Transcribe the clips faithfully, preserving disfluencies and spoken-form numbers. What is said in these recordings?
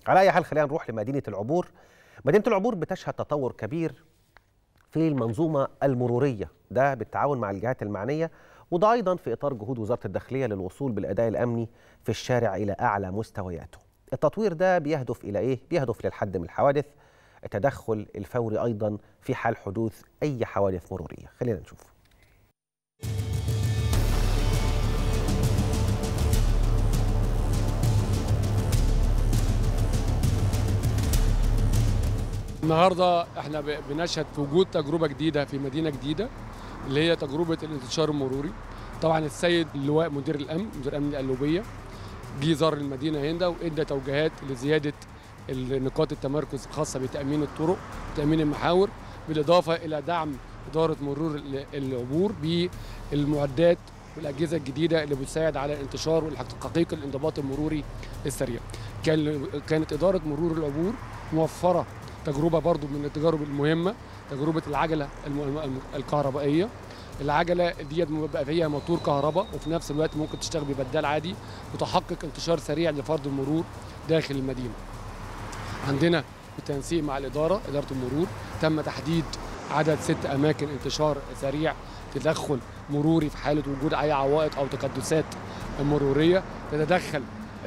على أي حال خلينا نروح لمدينة العبور. مدينة العبور بتشهد تطور كبير في المنظومة المرورية، ده بالتعاون مع الجهات المعنية، وده أيضا في إطار جهود وزارة الداخلية للوصول بالأداء الأمني في الشارع إلى أعلى مستوياته. التطوير ده بيهدف إلى إيه؟ بيهدف للحد من الحوادث، التدخل الفوري أيضا في حال حدوث أي حوادث مرورية. خلينا نشوف. النهارده احنا بنشهد في وجود تجربه جديده في مدينه جديده اللي هي تجربه الانتشار المروري. طبعا السيد اللواء مدير الامن مدير امن القلوبيه جه زار المدينه هنا وادى توجيهات لزياده نقاط التمركز الخاصه بتامين الطرق وتامين المحاور، بالاضافه الى دعم اداره مرور العبور بالمعدات والاجهزه الجديده اللي بتساعد على الانتشار وتحقيق الانضباط المروري السريع. كان كانت اداره مرور العبور موفره تجربه برضو من التجارب المهمه، تجربه العجله الكهربائيه. العجله ديت بقى فيها موتور كهرباء وفي نفس الوقت ممكن تشتغل ببدال عادي وتحقق انتشار سريع لفرض المرور داخل المدينه. عندنا بالتنسيق مع الاداره اداره المرور تم تحديد عدد ست اماكن انتشار سريع تدخل مروري في حاله وجود اي عوائق او تكدسات مروريه تتدخل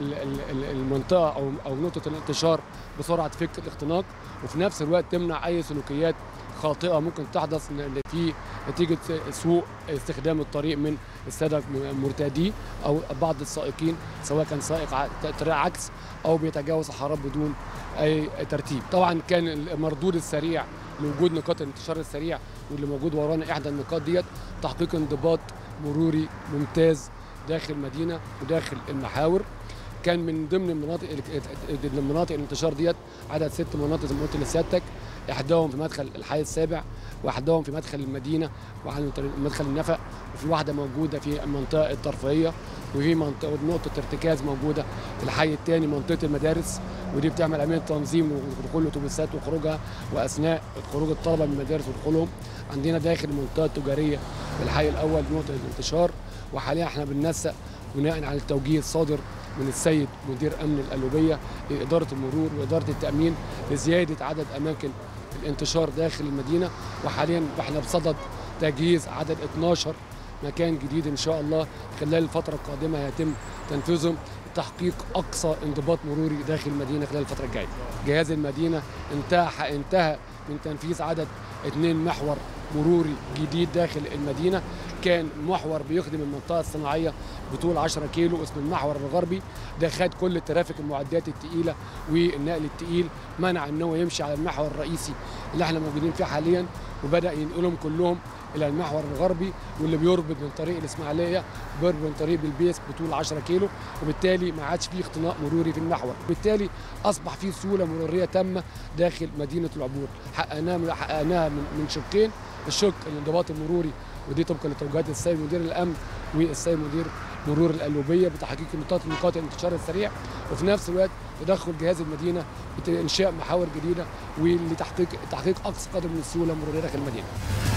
المنطقه او او نقطه الانتشار بسرعه فك الاختناق، وفي نفس الوقت تمنع اي سلوكيات خاطئه ممكن تحدث في نتيجه سوء استخدام الطريق من الساده المرتادين او بعض السائقين، سواء كان سائق طريق عكس او بيتجاوز الحارات بدون اي ترتيب. طبعا كان المردود السريع لوجود نقاط الانتشار السريع واللي موجود ورانا احدى النقاط ديت تحقيق انضباط مروري ممتاز داخل المدينه وداخل المحاور. كان من ضمن المناطق المناطق الانتشار ديت عدد ست مناطق زي ما قلت لسيادتك، احداهم في مدخل الحي السابع واحداهم في مدخل المدينه ومدخل النفق، وفي واحده موجوده في المنطقه الترفيهيه، وفي منطقه نقطه ارتكاز موجوده في الحي الثاني منطقه المدارس، ودي بتعمل عمليه تنظيم ودخول الاتوبيسات وخروجها واثناء خروج الطلبه من المدارس ودخولهم. عندنا داخل المنطقه التجاريه في الحي الاول نقطه الانتشار، وحاليا احنا بننسق بناء على التوجيه الصادر من السيد مدير امن القلوبيه لاداره المرور واداره التامين لزياده عدد اماكن الانتشار داخل المدينه، وحاليا احنا بصدد تجهيز عدد اثناشر مكان جديد ان شاء الله خلال الفتره القادمه هيتم تنفيذهم لتحقيق اقصى انضباط مروري داخل المدينه خلال الفتره الجايه. جهاز المدينه انتهى انتهى من تنفيذ عدد اثنين محور مروري جديد داخل المدينه. كان محور بيخدم المنطقه الصناعيه بطول عشرة كيلو اسمه المحور الغربي، ده خد كل الترافيك المعدات الثقيله والنقل الثقيل، منع ان هو يمشي على المحور الرئيسي اللي احنا موجودين فيه حاليا، وبدا ينقلهم كلهم الى المحور الغربي واللي بيربط من طريق الاسماعيليه بيربط من طريق بلبيس بطول عشرة كيلو، وبالتالي ما عادش فيه اختناق مروري في المحور، وبالتالي اصبح فيه سهوله مروريه تامه داخل مدينه العبور. حققناها حققناها من من شقين، الشق الانضباط المروري ودي طبقا لتوجيهات السيد مدير الامن والسيد مدير مرور القلوبيه بتحقيق نقاط نقاط الانتشار السريع، وفي نفس الوقت تدخل جهاز المدينه بانشاء محاور جديده ولتحقيق تحقيق اقصى قدر من السهوله المروريه داخل المدينه.